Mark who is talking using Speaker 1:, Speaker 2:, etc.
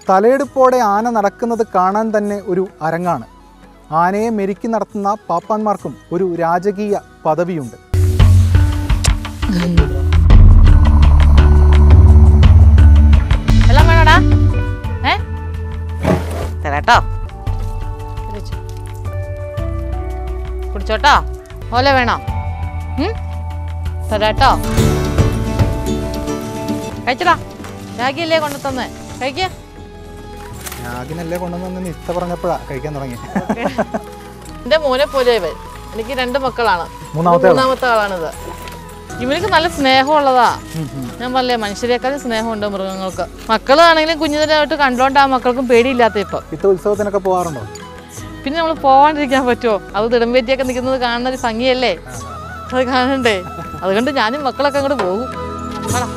Speaker 1: തലയെടുപ്പോടെ ആന നടക്കുന്നത് കാണാൻ തന്നെ ഒരു അരങ്ങാണ്. ആനയെ മെരുക്കി നടത്തുന്ന പാപ്പാന്മാർക്കും ഒരു രാജകീയ പദവിയുണ്ട്.
Speaker 2: കുടിച്ചോട്ടോ. ഓല വേണോ? തരാട്ടോ. കഴിച്ചടാ. രാഗിയല്ലേ കൊണ്ടു തന്നെ കഴിക്ക.
Speaker 1: രാഗിനല്ലേ കൊണ്ടുവന്ന് ഇത്ത പറഞ്ഞപ്പോഴാ കഴിക്കാൻ തുടങ്ങി.
Speaker 2: എന്റെ മോനെ പോലെ ഇവൻ. എനിക്ക് 2 മക്കളാണ്. മൂന്നാമത്തെ ആളാണിത്. ഇവർക്ക് നല്ല സ്നേഹമുള്ളതാ. ഞാൻ പറഞ്ഞേ മനുഷ്യരെക്കാളും സ്നേഹമുണ്ട് മൃഗങ്ങൾക്ക്. മക്കളാണെങ്കിലും കുഞ്ഞിനായിട്ട് കണ്ടോണ്ട് ആ മക്കൾക്കും പേടിയില്ലാത്ത ഇപ്പൊ.
Speaker 1: ഉത്സവത്തിനൊക്കെ പോകാറുണ്ടോ?
Speaker 2: പിന്നെ നമ്മൾ പോവാണ്ടിരിക്കാൻ പറ്റുമോ? അത് തിടമ്പേറ്റിയൊക്കെ നിൽക്കുന്നത് കാണുന്ന ഒരു ഭംഗിയല്ലേ, അത് കാണണ്ടേ. അതുകൊണ്ട് ഞാനും മക്കളൊക്കെ അങ്ങോട്ട് പോകും.